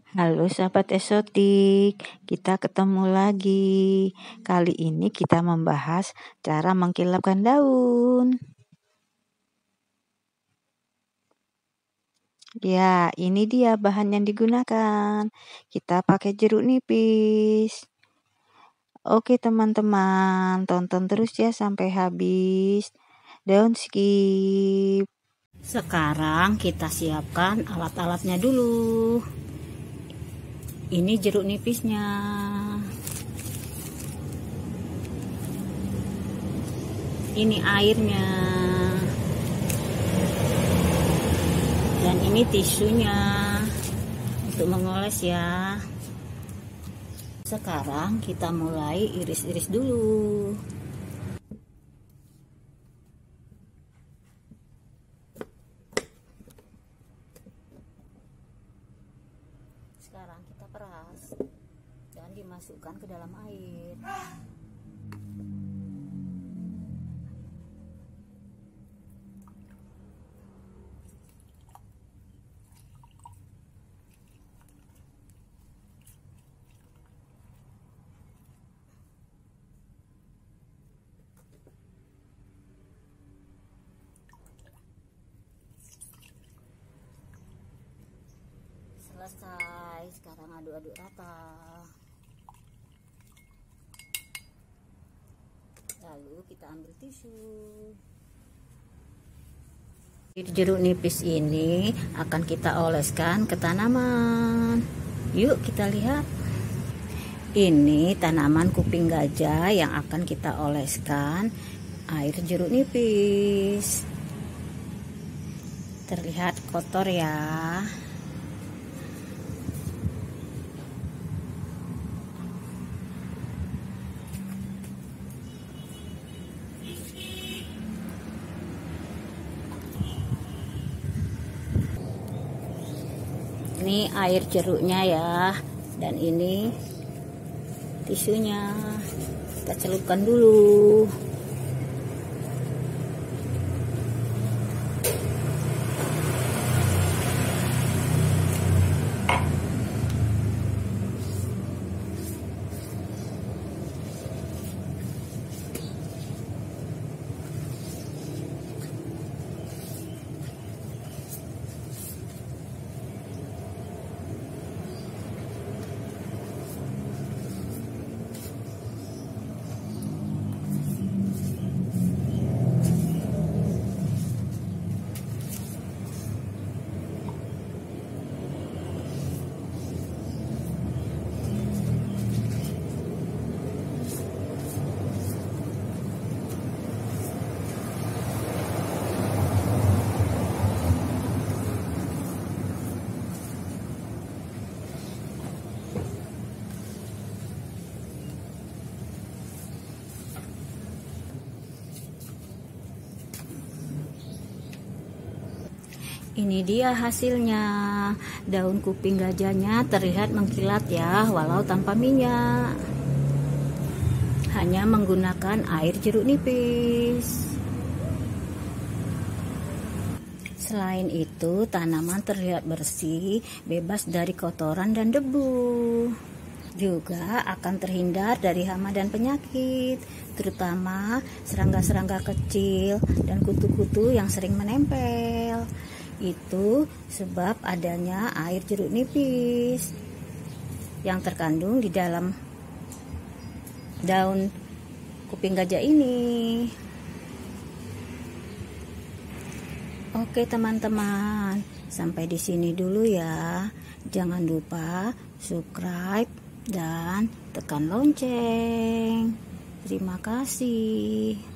Halo sahabat esotik, kita ketemu lagi. Kali ini kita membahas cara mengkilapkan daun. Ya, ini dia bahan yang digunakan. Kita pakai jeruk nipis. Oke teman-teman, tonton terus ya sampai habis. Don't skip. Sekarang kita siapkan alat-alatnya dulu. Ini jeruk nipisnya. Ini airnya. Dan ini tisunya untuk mengoles ya. Sekarang kita mulai iris-iris dulu. Sekarang kita peras dan dimasukkan ke dalam air. Selesai, sekarang aduk-aduk rata. Lalu kita ambil tisu. Jeruk nipis ini akan kita oleskan ke tanaman. Yuk kita lihat. Ini tanaman kuping gajah yang akan kita oleskan air jeruk nipis. Terlihat kotor ya. Ini air jeruknya ya, dan ini tisunya. Kita celupkan dulu. Ini dia hasilnya. Daun kuping gajahnya terlihat mengkilat ya, walau tanpa minyak. Hanya menggunakan air jeruk nipis. Selain itu, tanaman terlihat bersih, bebas dari kotoran dan debu. Juga akan terhindar dari hama dan penyakit, terutama serangga-serangga kecil dan kutu-kutu yang sering menempel. Itu sebab adanya air jeruk nipis yang terkandung di dalam daun kuping gajah ini. Oke teman-teman, sampai di sini dulu ya. Jangan lupa subscribe dan tekan lonceng. Terima kasih.